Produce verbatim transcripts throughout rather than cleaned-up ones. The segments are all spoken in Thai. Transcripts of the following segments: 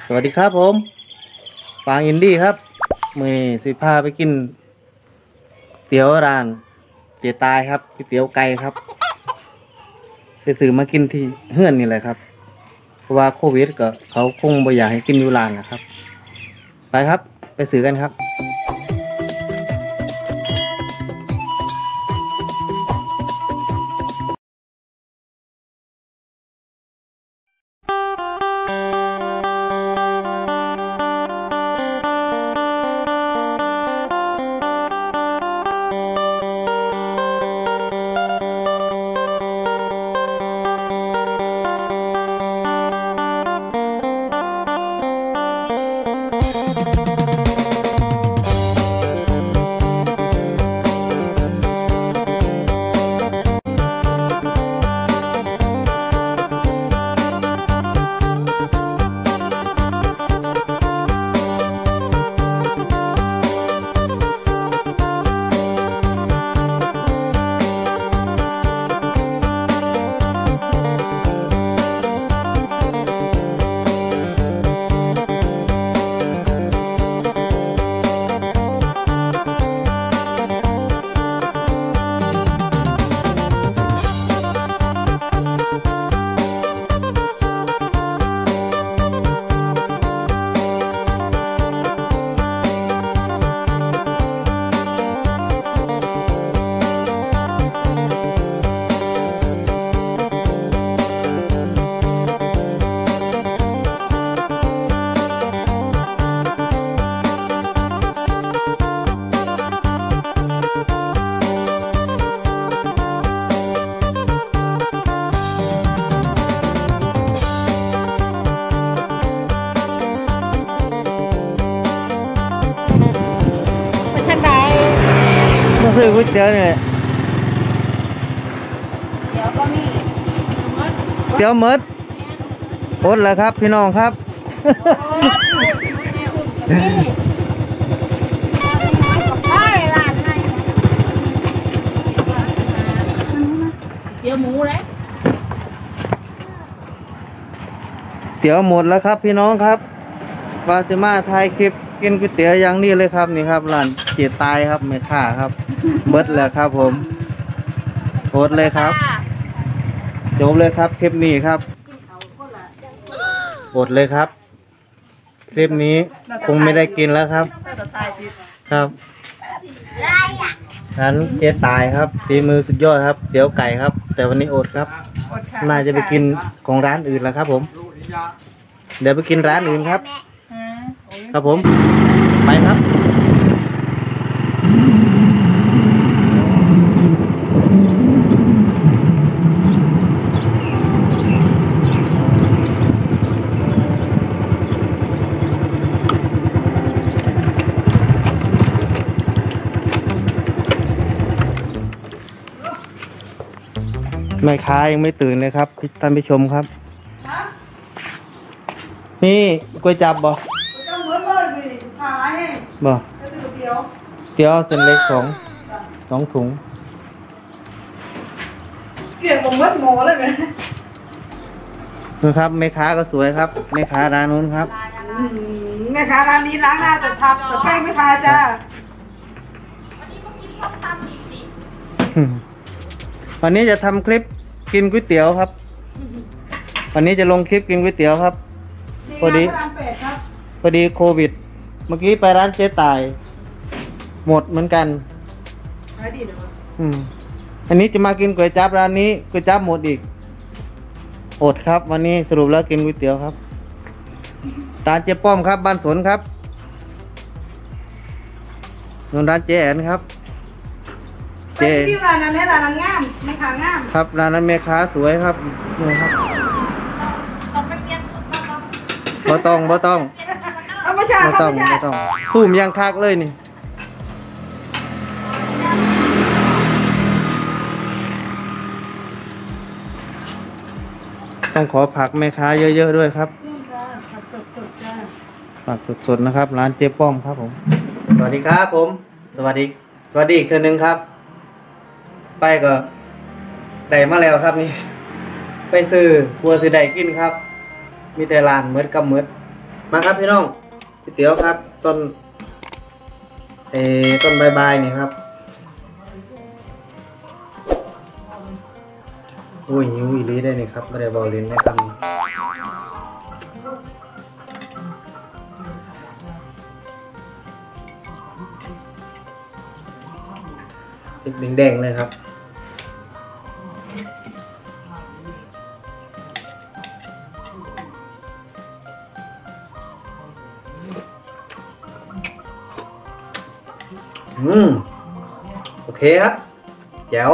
สวัสดีครับผมปางอินดี้ครับมือสิพาไปกินเตี๋ยวร้านเจตายครับก๋วยเตี๋ยวไก่ครับไปซื้อมากินที่เฮือนนี่แหละครับเพราะว่าโควิดก็เขาคงไม่อยากให้กินอยู่ร้านนะครับไปครับไปซื้อกันครับซื้อก๋วยเตี๋ยวเนี่ยเตี๋ยวก็มีเตี๋ยวมดโอ๊ตเลยครับพี่น้องครับเตี๋ยวหมูเลยเตี๋ยวหมดแล้วครับพี่น้องครับวาจะมาถ่ายคลิปกินก๋วยเตี๋ยวอย่างนี้เลยครับนี่ครับร้านเกียรตายครับไม่ค่าครับเบิดแล้วครับผมโอ๊ตเลยครับจบเลยครับคลิปนี้ครับอดเลยครับคลิปนี้คงไม่ได้กินแล้วครับครับร้านเจ๊ตายครับฝีมือสุดยอดครับเตี๋ยวไก่ครับแต่วันนี้อดครับน่าจะไปกินของร้านอื่นแล้วครับผมเดี๋ยวไปกินร้านอื่นครับครับผมไปครับแม่ค้ายังไม่ตื่นเลยครับท่านผู้ชมครับนี่ก๋วยจับบ่บ่เตี๋ยวเส้นเล็กสองสองถุงเกี่ยวกับมัดหมอเลยไหมนะครับแม่ค้าก็สวยครับแม่ค้าร้านนู้นครับแม่ค้าร้านนี้ล้างหน้าแต่ทับแต่แป้งไม่ทาจ้าวันนี้จะทำคลิปกินก๋วยเตี๋ยวครับวันนี้จะลงคลิปกินก๋วยเตี๋ยวครับพอดีพอดีโควิดเมื่อกี้ไปร้านเจ๊ตายหมดเหมือนกันอืมอันนี้จะมากินก๋วยจั๊บร้านนี้ก๋วยจั๊บหมดอีกอดครับวันนี้สรุปแล้วกินก๋วยเตี๋ยวครับร้านเจ๊ป้อมครับบ้านสนครับส่วนร้านเจ๊แอนครับเจ๊ที่ร้านนั้นร้านนั้นงามแม่ค้างามครับร้านนั้นแม่ค้าสวยครับนี่ครับบ่ต้องบ่ต้องธรรมชาติธรรมชาติซูมยังคักเลยนี่ต้องขอผักแม่ค้าเยอะๆด้วยครับผักสดๆจ้าผักสดๆนะครับร้านเจ๊ป้อมครับผมสวัสดีครับผมสวัสดีสวัสดีอีกคนหนึ่งครับไปก็ได้มาแล้วครับนี่ไปซื้อครัวสิได้กินครับมีแต่ร้านเมืดกับเมืดมาครับพี่น้องก๋วยเตี๋ยวครับต้นเอต้นใบๆนี่ครับอุ้ยหิวอีหลีได้นี่ครับไม่ได้บอกลิ้นได้คำแดงๆเลยครับอืมโอเคครับแจ๋ว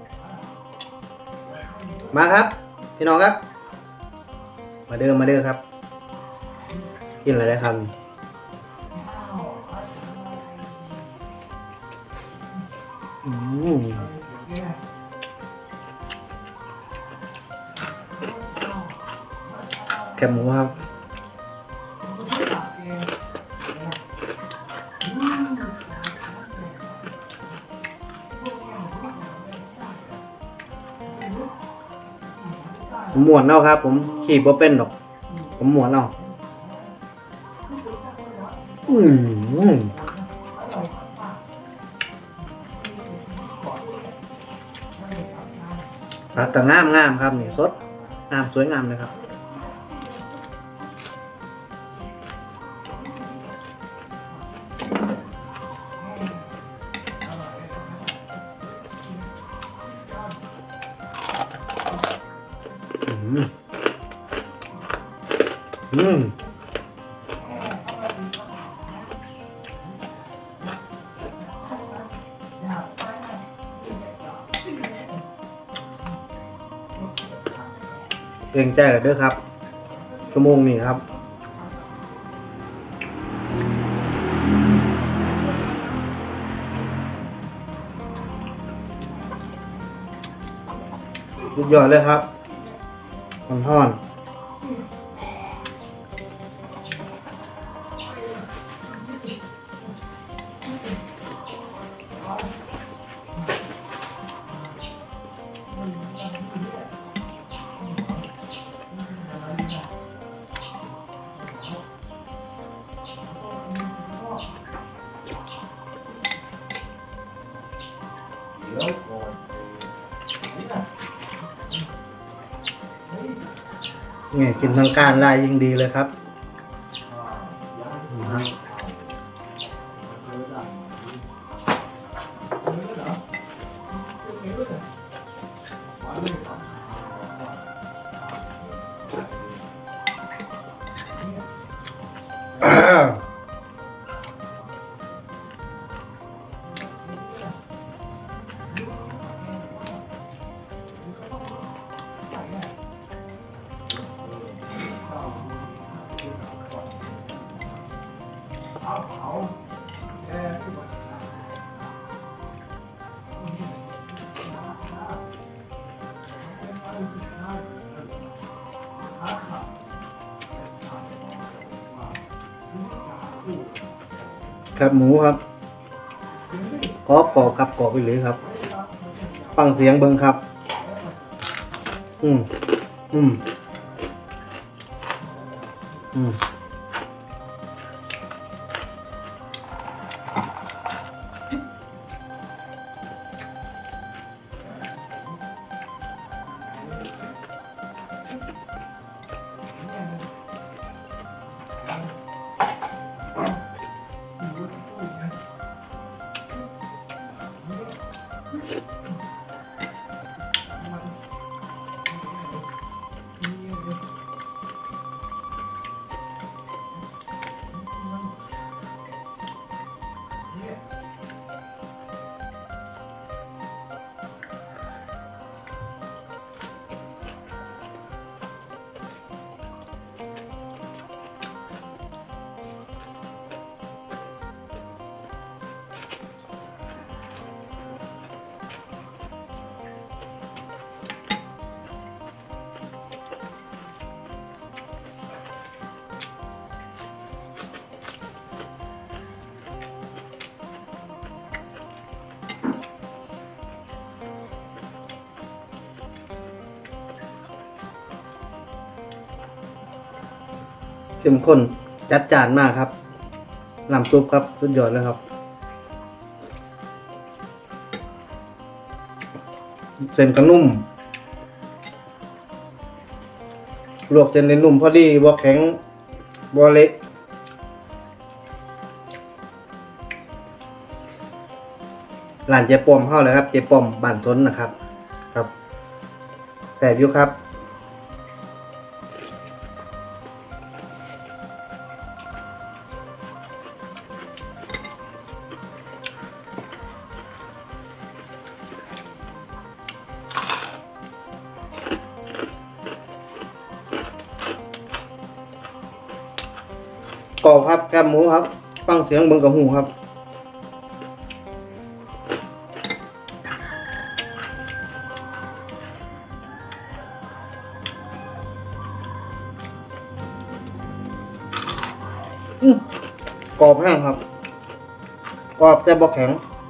มาครับพี่น้องครับมาเด้อมาเด้อครับกินอะไรได้ครับอืมแคบหมูครับผมหมวนเอาครับผมขี่บ่เป็นหรอกผมหมวนเอาอืมแต่งามงามครับนี่สดงามสวยงามเลยครับอืมอืมเองใจเลยเด้อครับชั่วโมงนี้ครับสุดยอดเลยครับห่อนนี่กินทางการลายยิ่งดีเลยครับครับหมูครับกรอบกรอบครับกรอบไปเลยครับฟังเสียงเบิ้งครับอืมอืมอืมเข้มข้นจัดจานมากครับน้ำซุปครับสุดยอดเลยครับเส้นก็นุ่มลวกเส้นในนุ่มพอดีบ่แข็งบ่เละร้านเจ๊ปอมเข้าเลยครับเจ๊ปอมบ้านสนนะครับครับแต่อยู่ครับกรอบครับแคบหมูครับฟังเสียงเบิ่งกับหูครับกรอบแห้งครับกรอบแต่บ่แข็ง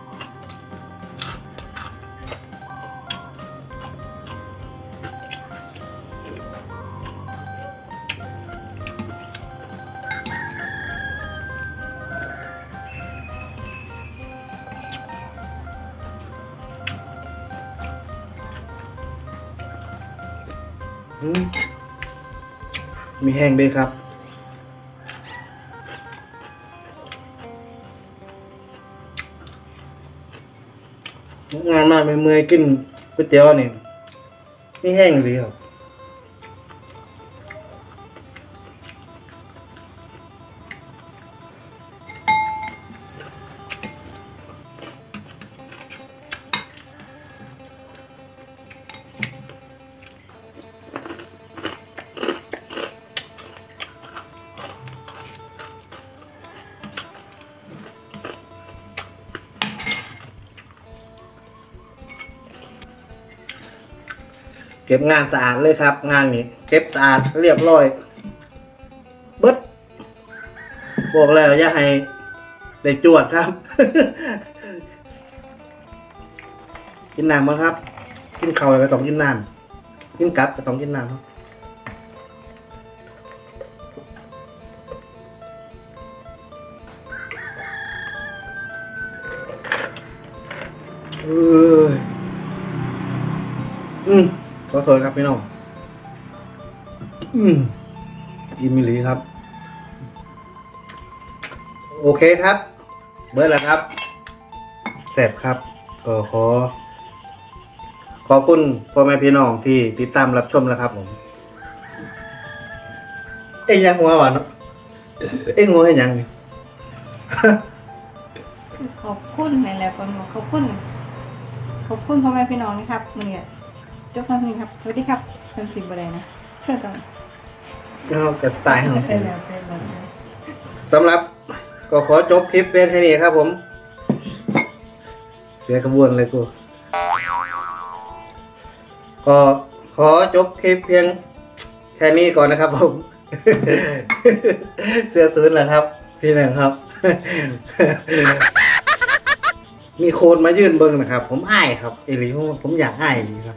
มีแห้งด้วยครับงานมาเมื่อยๆกินก๋วยเตี๋ยวนี่มีแห้งเลยครับเก็บงานสะอาดเลยครับงานนี้เก็บสะอาดเรียบร้อยเบิดบอกแล้วอย่าให้ได้จวดครับ กินน้ำมั้งครับกินข้าวก็ต้องกินน้ำกินกับก็ต้องกินน้ำครับเอออืมขอโทษครับพี่น้องอืมอิมิลีครับโอเคครับเบิร์ดแล้วครับแซ่บครับก็ขอขอบคุณพ่อแม่พี่น้องที่ติดตามรับชมนะครับผมเอ็งยังหัวหวานเนาะเอ็งหัวให้ยังนี่ขอบคุณในแหละคนบอกขอบคุณขอบคุณพ่อแม่พี่น้องนะครับมึงเนี่ยเจ้าสาวนี่ครับสวัสดีครับเป็นสิบอะไรนะเชื่อจังก็กระสไตล์ของเสร็สิจแล้วเสร็จแล้วสำหรับก็ขอจบคลิปเป็นแค่นี้ครับผมเสียกระบวนเลยกูก็ขอจบคลิปเพียงแค่นี้ก่อนนะครับผม เสื้อศูนย์แหละครับพี่หนึ่งครับ มีโคนมายื่นเบิ้งนะครับผมอ้ายครับเอลิผมอยากอ้ายดีครับ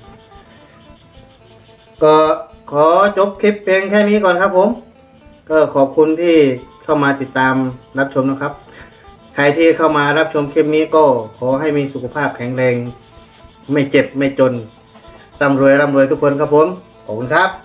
ก็ขอจบคลิปเพียงแค่นี้ก่อนครับผมก็ขอบคุณที่เข้ามาติดตามรับชมนะครับใครที่เข้ามารับชมคลิปนี้ก็ขอให้มีสุขภาพแข็งแรงไม่เจ็บไม่จนร่ำรวยร่ำรวยทุกคนครับผมขอบคุณครับ